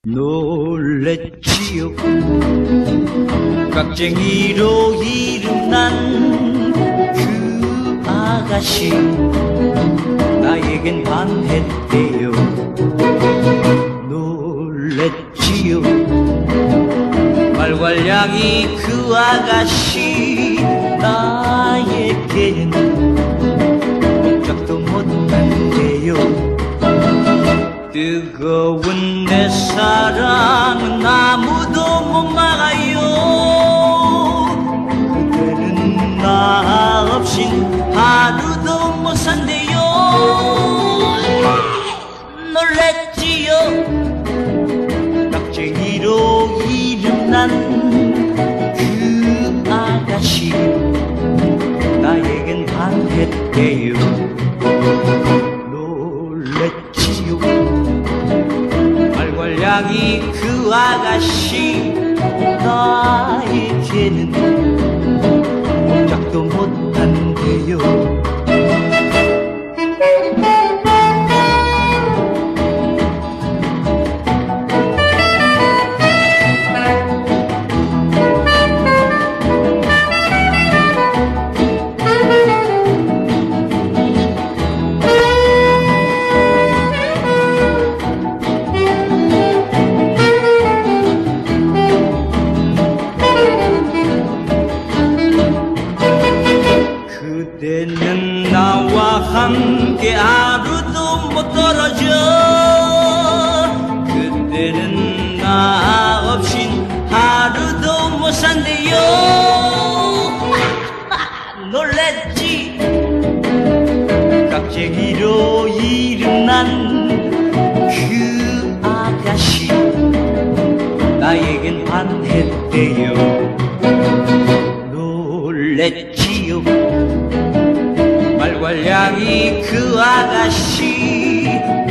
놀랬지요. 깍쟁이로 이름난 그 아가씨 나에겐 반했대요. 놀랬지요. 말괄량이 그 아가씨 나에겐 꼼짝도 못한대요. 뜨거운 내 사랑은 아무도 못 막아요. 그대는 나 없인 하루도 못 산대요. 놀랬지요. 깍쟁이로 이름난 그 아가씨 나에겐 반했대요. 놀랬지요. 말괄량이 그 아가씨 나에게는 꼼짝도 못한대요. 그대는 나와 함께 하루도 못 떨어져. 그대는 나 없인 하루도 못 산대요. 놀랬지. 깍쟁이로 이름난 그 아가씨 나에겐 반했대요. 놀랬지요. 말괄량이 그 아가씨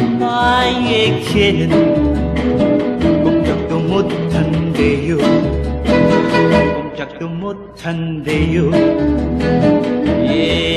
나에게는 꼼짝도 못한대요. 꼼짝도 못한대요. 예.